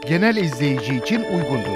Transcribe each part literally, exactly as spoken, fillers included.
genel izleyici için uygundur.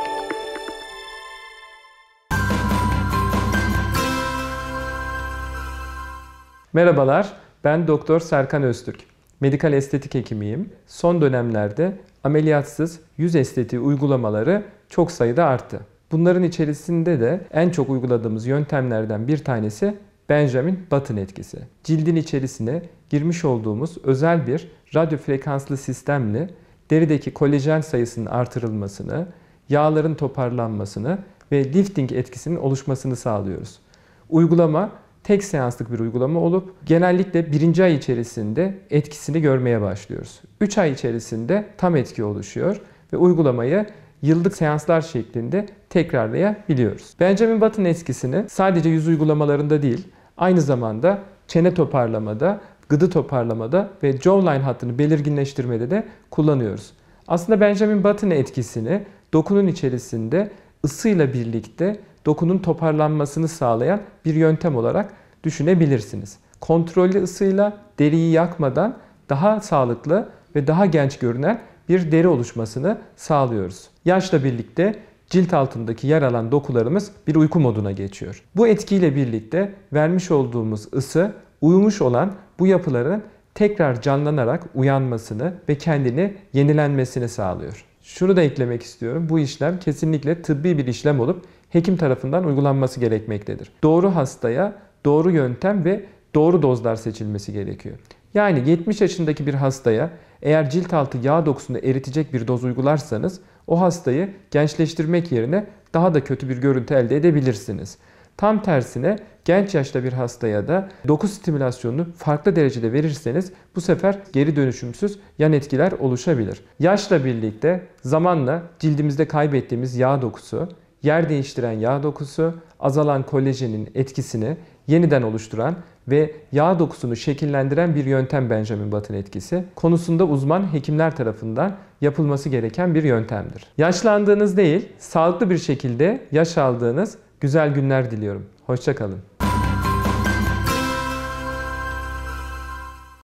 Merhabalar, ben Doktor Serkan Öztürk. Medikal estetik hekimiyim. Son dönemlerde ameliyatsız yüz estetiği uygulamaları çok sayıda arttı. Bunların içerisinde de en çok uyguladığımız yöntemlerden bir tanesi Benjamin Button etkisi. Cildin içerisine girmiş olduğumuz özel bir radyo frekanslı sistemle derideki kolajen sayısının artırılmasını, yağların toparlanmasını ve lifting etkisinin oluşmasını sağlıyoruz. Uygulama tek seanslık bir uygulama olup genellikle birinci ay içerisinde etkisini görmeye başlıyoruz. üç ay içerisinde tam etki oluşuyor ve uygulamayı yıllık seanslar şeklinde tekrarlayabiliyoruz. Benjamin Button etkisini sadece yüz uygulamalarında değil, aynı zamanda çene toparlamada, gıdı toparlamada ve jawline hattını belirginleştirmede de kullanıyoruz. Aslında Benjamin Button etkisini dokunun içerisinde ısıyla birlikte dokunun toparlanmasını sağlayan bir yöntem olarak düşünebilirsiniz. Kontrollü ısıyla deriyi yakmadan daha sağlıklı ve daha genç görünen bir deri oluşmasını sağlıyoruz. Yaşla birlikte cilt altındaki yer alan dokularımız bir uyku moduna geçiyor. Bu etkiyle birlikte vermiş olduğumuz ısı uyumuş olan bu yapıların tekrar canlanarak uyanmasını ve kendini yenilenmesini sağlıyor. Şunu da eklemek istiyorum. Bu işlem kesinlikle tıbbi bir işlem olup hekim tarafından uygulanması gerekmektedir. Doğru hastaya doğru yöntem ve doğru dozlar seçilmesi gerekiyor. Yani yetmiş yaşındaki bir hastaya eğer cilt altı yağ dokusunu eritecek bir doz uygularsanız o hastayı gençleştirmek yerine daha da kötü bir görüntü elde edebilirsiniz. Tam tersine genç yaşta bir hastaya da doku stimülasyonunu farklı derecede verirseniz bu sefer geri dönüşümsüz yan etkiler oluşabilir. Yaşla birlikte zamanla cildimizde kaybettiğimiz yağ dokusu, yer değiştiren yağ dokusu, azalan kolajenin etkisini yeniden oluşturan ve yağ dokusunu şekillendiren bir yöntem Benjamin Button etkisi. Konusunda uzman hekimler tarafından yapılması gereken bir yöntemdir. Yaşlandığınız değil, sağlıklı bir şekilde yaş aldığınız güzel günler diliyorum. Hoşça kalın.